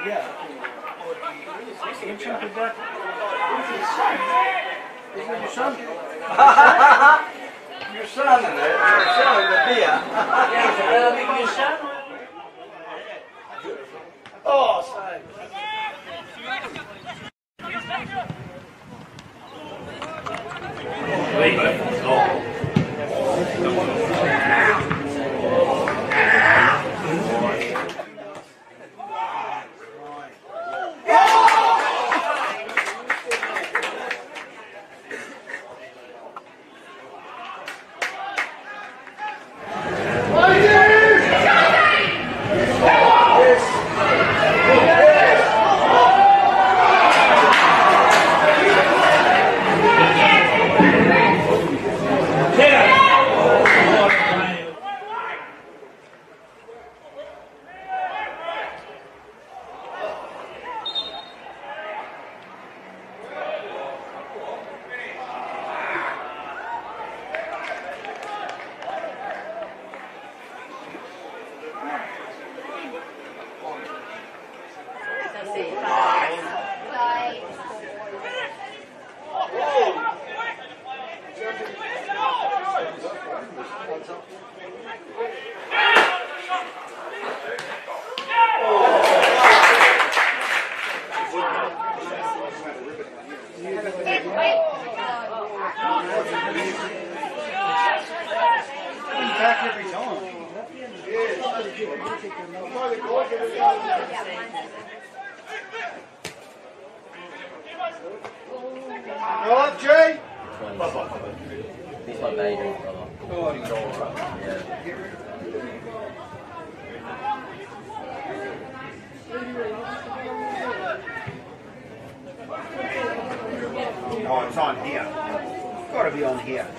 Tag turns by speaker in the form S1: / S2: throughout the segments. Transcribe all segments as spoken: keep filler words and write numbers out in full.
S1: Yeah. Isn't it your son?
S2: Your son in there. Your son in the beer.
S1: Yeah, your son? Oh, sorry.
S3: Up, Jay!
S4: He's my baby.
S3: Oh, he's all right.
S4: Yeah.
S3: Oh, it's on here. It's got to be on here.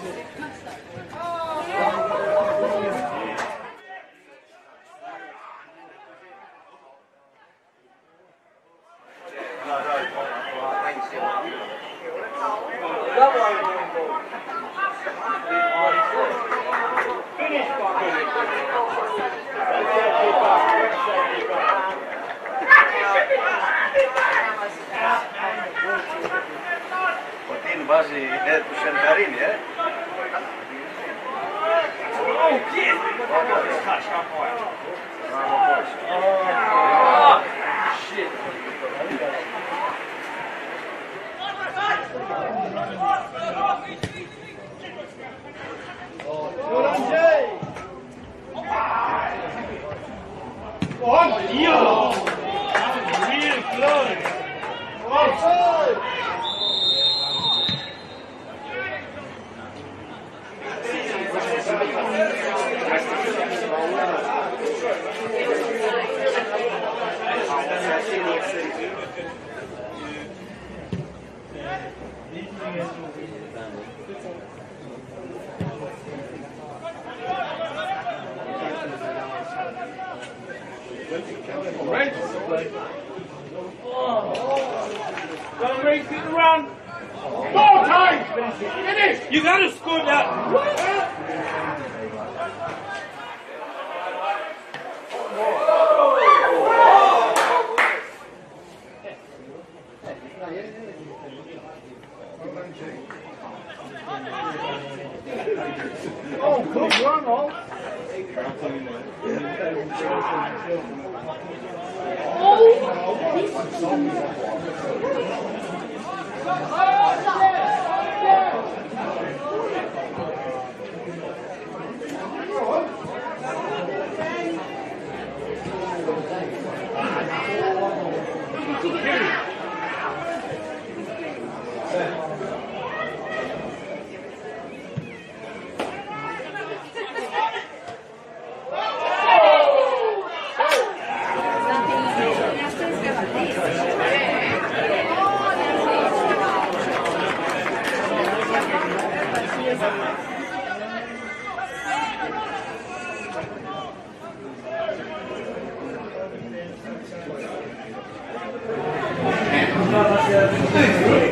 S2: Potin βάζει του Σενταρίνη, ε.
S1: Got him ready to the run. Ball time! Finish! You gotta score that. Oh, good run, oh. Thank you.